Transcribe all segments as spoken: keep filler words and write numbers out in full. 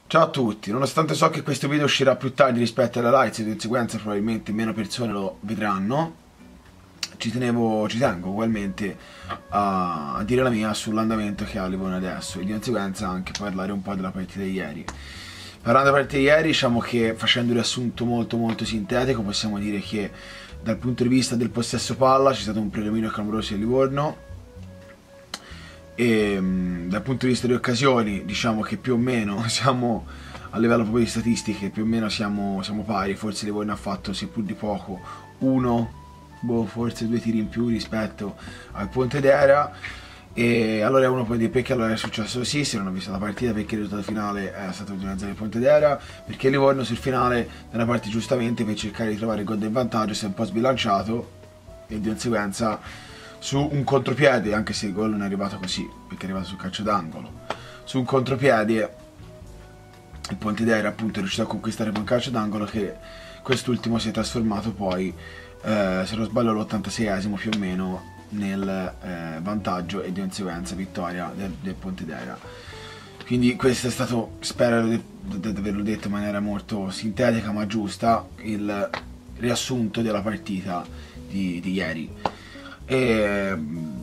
Ciao a tutti, nonostante so che questo video uscirà più tardi rispetto alla live e di conseguenza probabilmente meno persone lo vedranno, ci tenevo, ci tengo ugualmente a, a dire la mia sull'andamento che ha Livorno adesso e di conseguenza anche parlare un po' della partita di ieri. Parlando della partita di ieri, diciamo che facendo un riassunto molto molto sintetico possiamo dire che dal punto di vista del possesso palla c'è stato un predominio clamoroso di Livorno. E dal punto di vista di occasioni diciamo che più o meno siamo a livello proprio di statistiche, più o meno siamo, siamo pari. Forse Livorno ha fatto, seppur di poco, uno, boh, forse due tiri in più rispetto al Pontedera. E allora uno può dire perché allora è successo così, se non ho visto la partita, perché il risultato finale è stato di una zero di Pontedera, perché Livorno sul finale nella parte giustamente per cercare di trovare il gol del vantaggio si è un po' sbilanciato e di conseguenza su un contropiede, anche se il gol non è arrivato così perché è arrivato sul calcio d'angolo, su un contropiede il Pontedera appunto è riuscito a conquistare un calcio d'angolo che quest'ultimo si è trasformato poi, eh, se non sbaglio all'ottantaseiesimo più o meno, nel eh, vantaggio e di conseguenza vittoria del, del Pontedera. Quindi questo è stato, spero di, di, di averlo detto in maniera molto sintetica ma giusta, il riassunto della partita di, di ieri. E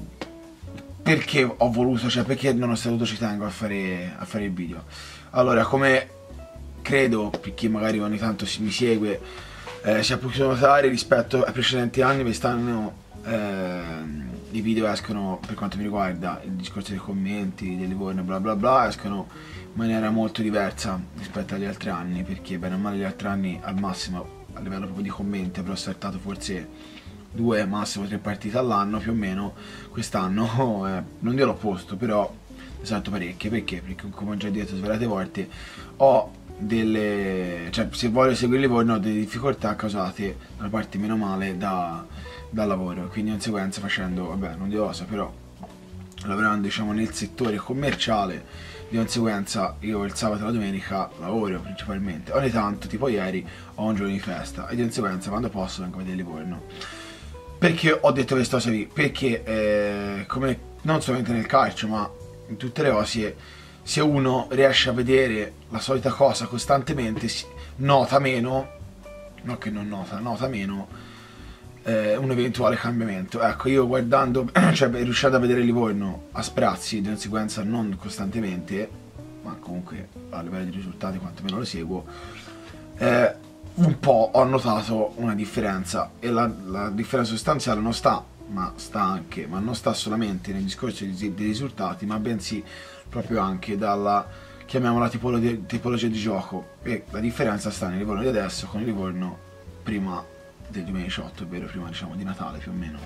perché ho voluto, cioè perché non ho saluto ci tengo a fare, a fare il video. Allora, come credo per chi magari ogni tanto si, mi segue eh, si è potuto notare rispetto ai precedenti anni, quest'anno eh, i video escono, per quanto mi riguarda il discorso dei commenti, dei Livorno bla bla bla, escono in maniera molto diversa rispetto agli altri anni, perché bene o male gli altri anni al massimo a livello proprio di commenti avrò saltato forse due, massimo tre partite all'anno più o meno. Quest'anno eh, non gliel'ho posto, però ne salto parecchie. Perché? Perché come ho già detto svariate volte ho delle, cioè se voglio seguire Livorno ho delle difficoltà causate da una parte meno male da, dal lavoro, quindi di conseguenza facendo, vabbè non di osa, però lavorando diciamo nel settore commerciale, di conseguenza io il sabato e la domenica lavoro principalmente, ogni tanto tipo ieri ho un giorno di festa e di conseguenza quando posso vengo a vedere Livorno. Perché ho detto questa cosa qui? Perché eh, come non solamente nel calcio ma in tutte le cose, se uno riesce a vedere la solita cosa costantemente si nota meno, no che non nota, nota meno eh, un eventuale cambiamento. Ecco, io guardando, cioè riuscendo a vedere Livorno a sprazzi, di conseguenza non costantemente, ma comunque a livello di risultati quantomeno lo seguo, eh, un po' ho notato una differenza, e la, la differenza sostanziale non sta, ma sta anche, ma non sta solamente nel discorso dei, dei risultati, ma bensì proprio anche dalla, chiamiamola tipologia, tipologia di gioco, e la differenza sta nel Livorno di adesso con il Livorno prima del duemiladiciotto, ovvero prima diciamo di Natale più o meno.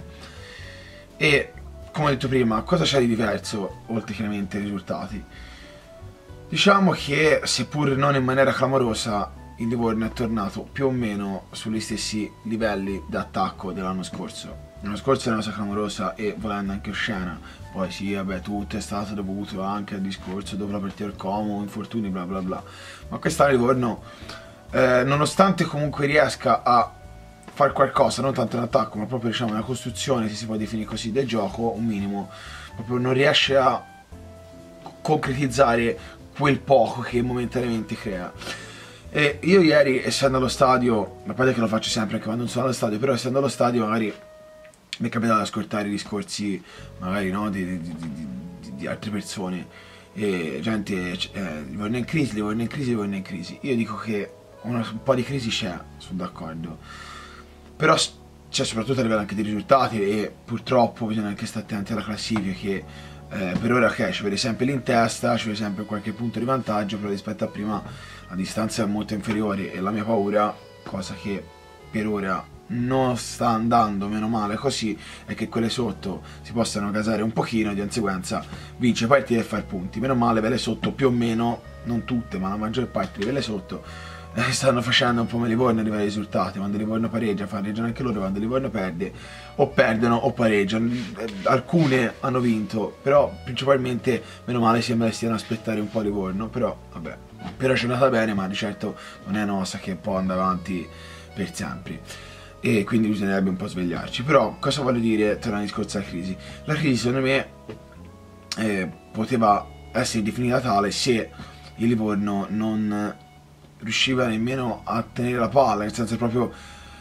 E come ho detto prima, cosa c'è di diverso oltre chiaramente ai risultati? Diciamo che seppur non in maniera clamorosa il Livorno è tornato più o meno sugli stessi livelli d'attacco dell'anno scorso. L'anno scorso era una cosa clamorosa e volendo anche oscena, poi sì, vabbè, tutto è stato dovuto anche al discorso dopo la partita del Como, infortuni, bla bla bla. Ma quest'anno Livorno, eh, nonostante comunque riesca a fare qualcosa, non tanto in attacco, ma proprio diciamo nella costruzione, se si può definire così, del gioco, un minimo, proprio non riesce a concretizzare quel poco che momentaneamente crea. E io ieri, essendo allo stadio, a parte che lo faccio sempre anche quando non sono allo stadio, però essendo allo stadio magari mi è capitato di ascoltare i discorsi magari no, di, di, di, di, di altre persone, e gente, eh, Livorno in crisi, Livorno in crisi, Livorno in crisi. Io dico che una, un po' di crisi c'è, sono d'accordo, però c'è soprattutto a livello anche di risultati, e purtroppo bisogna anche stare attenti alla classifica che Eh, per ora ok, ci vede sempre lì in testa, ci vede sempre qualche punto di vantaggio, però rispetto a prima la distanza è molto inferiore, e la mia paura, cosa che per ora non sta andando meno male così, è che quelle sotto si possano gasare un pochino, di conseguenza vince partite e fare punti. Meno male quelle sotto più o meno, non tutte ma la maggior parte di quelle sotto eh, stanno facendo un po' come Livorno a livello di risultati. Quando Livorno pareggia pareggiano anche loro, quando Livorno perde o perdono o pareggiano. Alcune hanno vinto, però principalmente meno male sembra che stiano a aspettare un po' Livorno, però vabbè, però c'è andata bene, ma di certo non è nostra che può andare avanti per sempre, e quindi bisognerebbe un po' svegliarci. Però cosa voglio dire, tornando al discorso della crisi? La crisi secondo me eh, poteva essere definita tale se il Livorno non riusciva nemmeno a tenere la palla, nel senso proprio,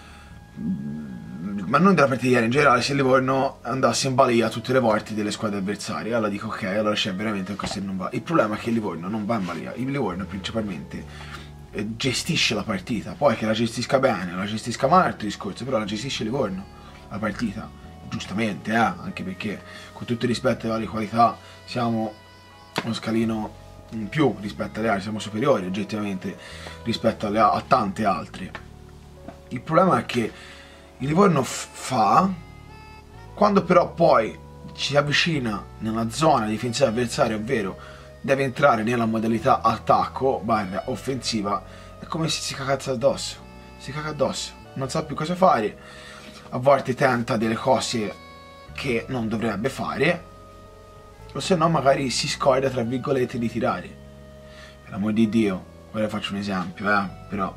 ma non della partita di ieri, in generale, se il Livorno andasse in balia tutte le volte delle squadre avversarie, allora dico ok, allora c'è veramente qualcosa che non va. Il problema è che il Livorno non va in balia, il Livorno principalmente eh, gestisce la partita, poi che la gestisca bene, la gestisca male è un altro discorso, però la gestisce il Livorno, la partita, giustamente, eh, anche perché con tutto il rispetto alle qualità siamo uno scalino in più rispetto alle altre, siamo superiori oggettivamente rispetto alle, a tante altre. Il problema è che il Livorno fa, quando però poi ci avvicina nella zona difensiva avversaria, ovvero deve entrare nella modalità attacco barra offensiva, è come se si cagazza addosso, si caga addosso, non sa più cosa fare, a volte tenta delle cose che non dovrebbe fare, o se no magari si scorda tra virgolette di tirare. Per l'amor di Dio, ora faccio un esempio, eh, però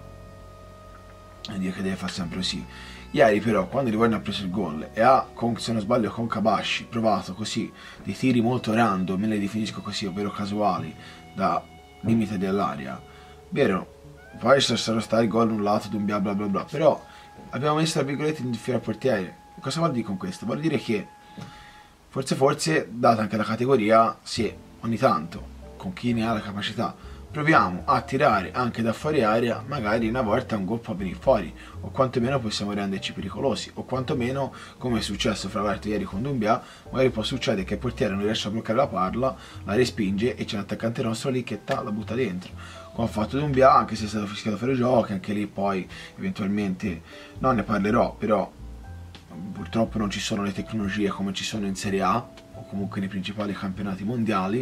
non dire che deve fare sempre così. Ieri però, quando il Livorno ha preso il gol e ha, con, se non sbaglio con Kabashi, provato così dei tiri molto random, me le definisco così, ovvero casuali, da limite dell'area, vero, poi ci sono stati gol annullati di un bla bla bla bla, però abbiamo messo tra virgolette in fila al portiere. Cosa vuol dire con questo? Vuol dire che forse forse, data anche la categoria, se ogni tanto, con chi ne ha la capacità, proviamo a tirare anche da fuori area, magari una volta un gol può venire fuori, o quantomeno possiamo renderci pericolosi, o quantomeno, come è successo fra l'altro ieri con Doumbia, magari può succedere che il portiere non riesce a bloccare la palla, la respinge e c'è un attaccante nostro lì che ta, la butta dentro. Come ha fatto Doumbia, anche se è stato fischiato fuori gioco, anche lì poi eventualmente non ne parlerò, però purtroppo non ci sono le tecnologie come ci sono in Serie A o comunque nei principali campionati mondiali,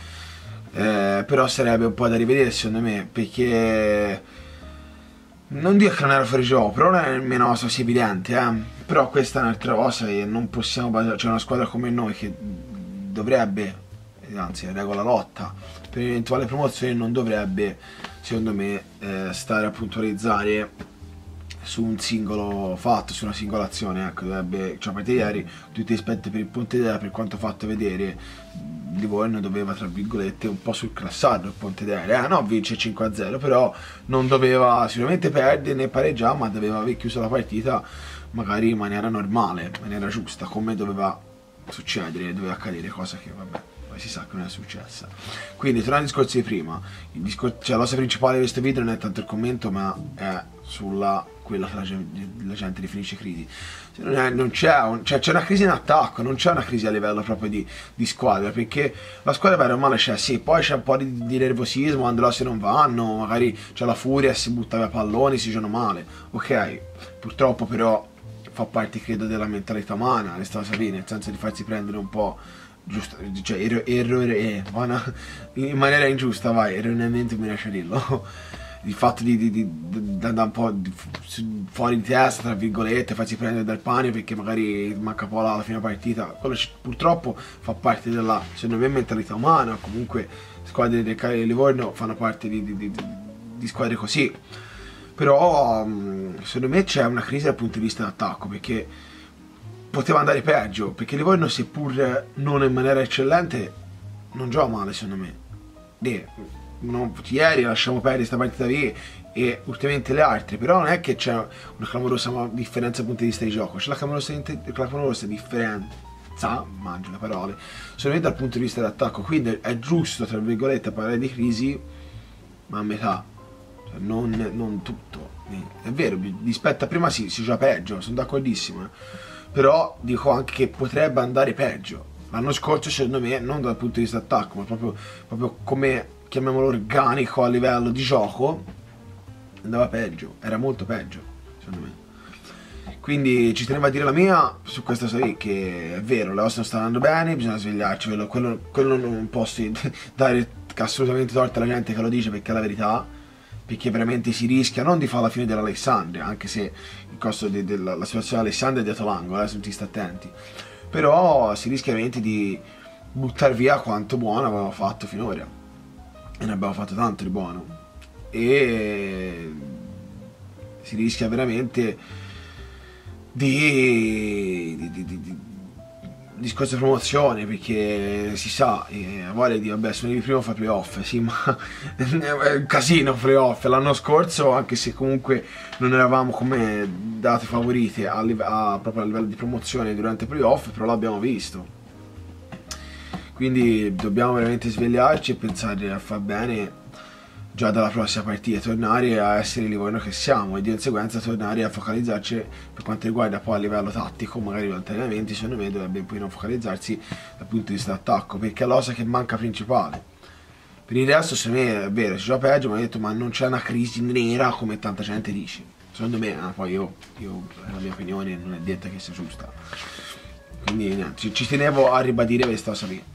eh, però sarebbe un po' da rivedere secondo me, perché non dico che non era fuori gioco, però non è nemmeno così evidente, eh. Però questa è un'altra cosa e non possiamo basare, c'è una squadra come noi che dovrebbe, anzi è regola lotta per eventuale promozione, non dovrebbe secondo me eh, stare a puntualizzare su un singolo fatto, su una singola azione, ecco, dovrebbe, cioè a partire ieri, tutti i rispetti per il Pontedera, per quanto fatto vedere, Livorno doveva, tra virgolette, un po' surclassarlo il Pontedera, eh, no, vince cinque a zero, però non doveva sicuramente perdere né pareggiare, ma doveva aver chiuso la partita magari in maniera normale, in maniera giusta, come doveva succedere, doveva accadere, cosa che vabbè, poi si sa che non è successa. Quindi, tornando al discorso di prima, il discor- cioè, l'ossa principale di questo video non è tanto il commento, ma è sulla quella che la gente, la gente definisce crisi. Non, è, non c'è, un, cioè, c'è una crisi in attacco, non c'è una crisi a livello proprio di, di squadra, perché la squadra bene o male c'è, sì, poi c'è un po' di, di nervosismo quando le cose non vanno, magari c'è la furia e si butta via palloni, si giocano male, ok, purtroppo però fa parte credo della mentalità umana, le sto sapendo, nel senso di farsi prendere un po', giusto, cioè errore, eh, in maniera ingiusta, vai, erroneamente mi lascia dirlo. Il fatto di, di, di, di andare un po' di, fuori di testa, tra virgolette, farsi prendere dal pane perché magari manca po' alla fine partita, quello purtroppo fa parte della, secondo me, mentalità umana, comunque squadre del Cagliari e Livorno fanno parte di, di, di, di squadre così, però secondo me c'è una crisi dal punto di vista d'attacco, perché poteva andare peggio, perché Livorno, seppur non in maniera eccellente, non gioca male secondo me. De, non, ieri lasciamo perdere questa partita lì e ultimamente le altre, però non è che c'è una clamorosa differenza dal punto di vista di gioco, c'è la clamorosa, la clamorosa differenza, mangio le parole, solamente dal punto di vista dell'attacco, quindi è giusto, tra virgolette, parlare di crisi, ma a metà, cioè non, non tutto. È vero, rispetto a prima sì, si gioca peggio, sono d'accordissimo, eh. Però dico anche che potrebbe andare peggio. L'anno scorso secondo me, non dal punto di vista attacco, ma proprio, proprio come, chiamiamolo, organico a livello di gioco, andava peggio, era molto peggio secondo me. Quindi ci tenevo a dire la mia su questa serie, che è vero, le cose non stanno andando bene, bisogna svegliarci, quello, quello, quello non posso dare assolutamente torto alla gente che lo dice, perché è la verità, perché veramente si rischia non di fare la fine dell'Alessandria, anche se il costo de, de, della situazione dell'Alessandria è dietro l'angolo, eh, se non ti sta attenti, però si rischia veramente di buttare via quanto buono avevamo fatto finora, e ne abbiamo fatto tanto di buono, e si rischia veramente di, di, di, di discorso di promozione, perché si sa, eh, a voglia di, vabbè, se non arrivi primo fa playoff, sì, ma è un casino playoff. L'anno scorso, anche se comunque non eravamo come date favorite a, a, proprio a livello di promozione durante i playoff, però l'abbiamo visto. Quindi dobbiamo veramente svegliarci e pensare a far bene già dalla prossima partita, tornare a essere il livello che siamo e di conseguenza tornare a focalizzarci per quanto riguarda poi a livello tattico, magari durante gli allenamenti. Secondo me dovrebbe un pochino focalizzarsi dal punto di vista attacco, perché è l'osa che manca principale. Per il resto secondo me è vero, si gioca peggio, ma ho detto ma non c'è una crisi nera come tanta gente dice. Secondo me, eh, poi io, io, è la mia opinione, non è detta che sia giusta. Quindi niente, ci, ci tenevo a ribadire questa cosa qui.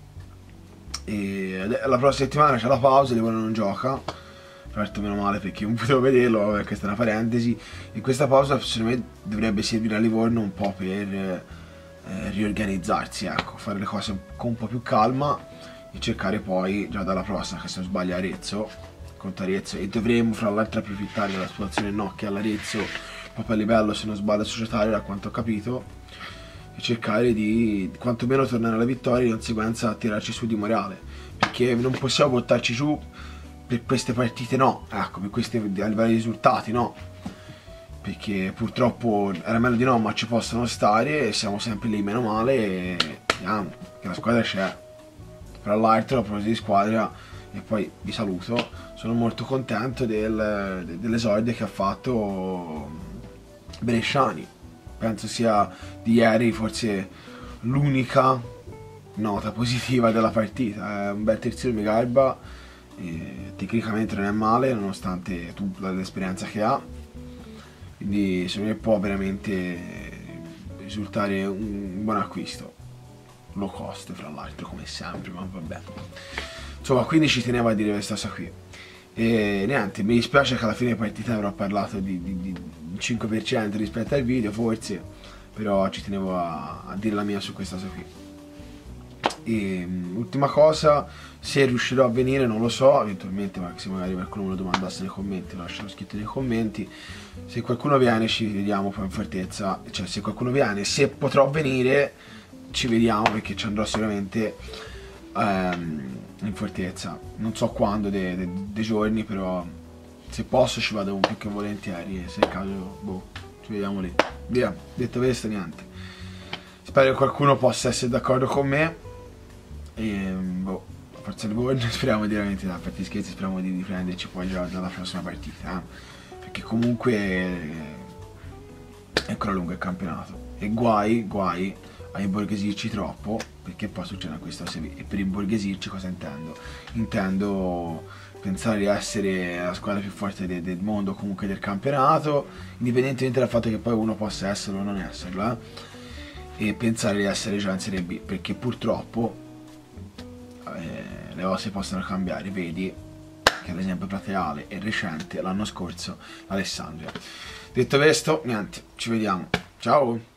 E la prossima settimana c'è la pausa, Livorno non gioca. Certo, meno male perché non potevo vederlo, vabbè, questa è una parentesi. E questa pausa secondo me dovrebbe servire a Livorno un po' per eh, riorganizzarsi, ecco, fare le cose con un po' più calma e cercare poi già dalla prossima, che se non sbaglio Arezzo, contro Arezzo, e dovremmo fra l'altro approfittare della situazione Nokia all'Arezzo proprio a livello, se non sbaglio, societario, da quanto ho capito, e cercare di quantomeno tornare alla vittoria e di conseguenza tirarci su di morale, perché non possiamo buttarci giù per queste partite, no, ecco, per questi a livello di risultati, no, perché purtroppo era meglio di no, ma ci possono stare e siamo sempre lì meno male e vediamo che la squadra c'è. Tra l'altro, a proposito di squadra, e poi vi saluto, sono molto contento del, dell'esordio che ha fatto Bresciani. Penso sia di ieri forse l'unica nota positiva della partita. È un bel terzino di Garba. E tecnicamente non è male nonostante tutta l'esperienza che ha, quindi secondo me può veramente risultare un buon acquisto, low cost fra l'altro come sempre, ma vabbè, insomma, quindi ci tenevo a dire questa cosa qui. E niente, mi dispiace che alla fine della partita avrò parlato di, di, di cinque per cento rispetto al video forse, però ci tenevo a, a dire la mia su questa cosa qui. E ultima cosa, se riuscirò a venire non lo so, eventualmente se magari qualcuno me lo domandasse nei commenti, lo lascerò scritto nei commenti. Se qualcuno viene ci vediamo poi in fortezza, cioè se qualcuno viene, se potrò venire ci vediamo, perché ci andrò sicuramente ehm, in fortezza, non so quando dei de, de giorni, però se posso ci vado più che volentieri e se è caso, boh, ci vediamo lì. Via, detto questo niente, spero che qualcuno possa essere d'accordo con me. E boh, forza Livorno, speriamo di veramente, da parte scherzi, speriamo di riprenderci poi già dalla prossima partita, eh? Perché comunque è ancora lungo il campionato e guai, guai a imborghesirci troppo, perché poi succede questa cosa. E per imborghesirci cosa intendo? Intendo pensare di essere la squadra più forte de del mondo, comunque del campionato, indipendentemente dal fatto che poi uno possa esserlo o non esserlo, eh? E pensare di essere già in Serie B, perché purtroppo Eh, le cose possono cambiare. Vedi che ad esempio plateale e recente l'anno scorso Alessandria. Detto questo, niente, ci vediamo, ciao.